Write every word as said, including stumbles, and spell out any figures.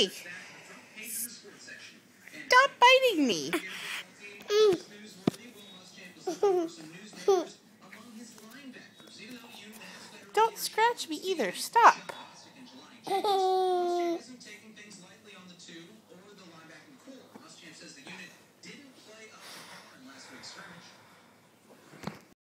Hey! Stop biting me! Don't scratch me either. Stop.